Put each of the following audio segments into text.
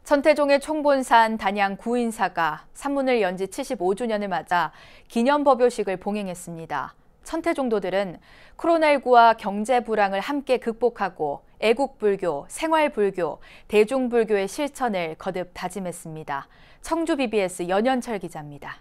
천태종의 총본산 단양 구인사가 산문을 연지 75주년을 맞아 기념법요식을 봉행했습니다. 천태종도들은 코로나19와 경제 불황을 함께 극복하고 애국불교, 생활불교, 대중불교의 실천을 거듭 다짐했습니다. 청주 BBS 연현철 기자입니다.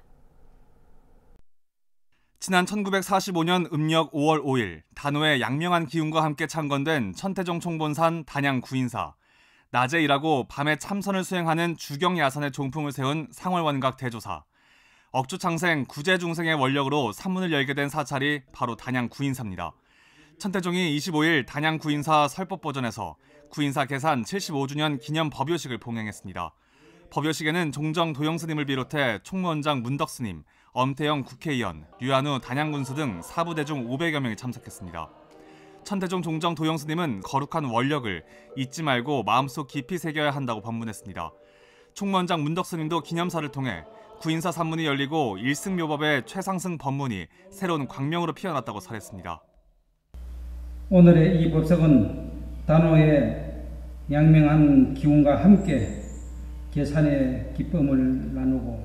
지난 1945년 음력 5월 5일 단오의 양명한 기운과 함께 창건된 천태종 총본산 단양 구인사. 낮에 일하고 밤에 참선을 수행하는 주경야산의 종풍을 세운 상월원각 대조사. 억주창생 구제중생의 원력으로 산문을 열게 된 사찰이 바로 단양 구인사입니다. 천태종이 25일 단양 구인사 설법보전에서 구인사 개산 75주년 기념 법요식을 봉행했습니다. 법요식에는 종정 도영스님을 비롯해 총무원장 문덕스님, 엄태영 국회의원, 류한우 단양군수 등 사부대중 500여 명이 참석했습니다. 천태종 종정 도영스님은 거룩한 원력을 잊지 말고 마음속 깊이 새겨야 한다고 법문했습니다. 총무원장 문덕스님도 기념사를 통해 구인사 산문이 열리고 일승묘법의 최상승 법문이 새로운 광명으로 피어났다고 설했습니다. 오늘의 이 법석은 단오의 양명한 기운과 함께 계산의 기쁨을 나누고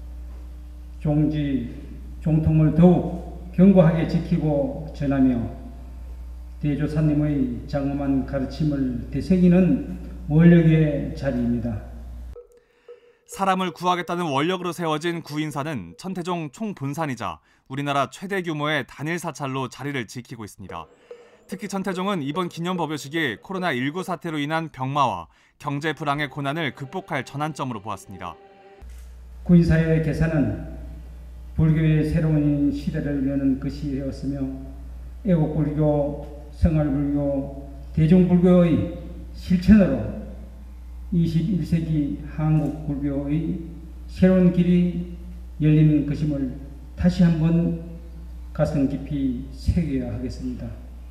종통을 더욱 견고하게 지키고 전하며 대조사님의 장엄한 가르침을 되새기는 원력의 자리입니다. 사람을 구하겠다는 원력으로 세워진 구인사는 천태종 총본산이자 우리나라 최대 규모의 단일 사찰로 자리를 지키고 있습니다. 특히 천태종은 이번 기념 법요식이 코로나19 사태로 인한 병마와 경제 불황의 고난을 극복할 전환점으로 보았습니다. 구인사의 개산은 불교의 새로운 시대를 여는 것이 되었으며 애국불교, 생활불교, 대중불교의 실천으로 21세기 한국 불교의 새로운 길이 열리는 것임을 다시 한번 가슴 깊이 새겨야 하겠습니다.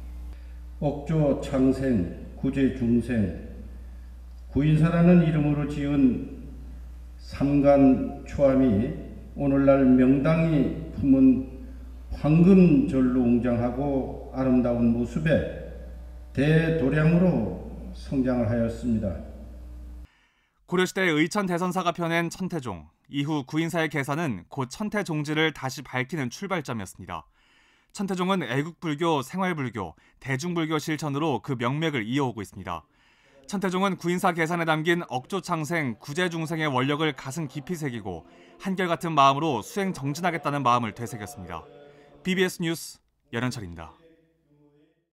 억조창생, 구제중생, 구인사라는 이름으로 지은 삼간초암이 오늘날 명당이 품은 황금절로 웅장하고 아름다운 모습에 대도량으로 성장을 하였습니다. 고려시대 의천 대선사가 펴낸 천태종, 이후 구인사의 개산은 곧 천태종지를 다시 밝히는 출발점이었습니다. 천태종은 애국불교, 생활불교, 대중불교 실천으로 그 명맥을 이어오고 있습니다. 천태종은 구인사 개산에 담긴 억조창생, 구제중생의 원력을 가슴 깊이 새기고 한결같은 마음으로 수행 정진하겠다는 마음을 되새겼습니다. BBS 뉴스 연현철입니다.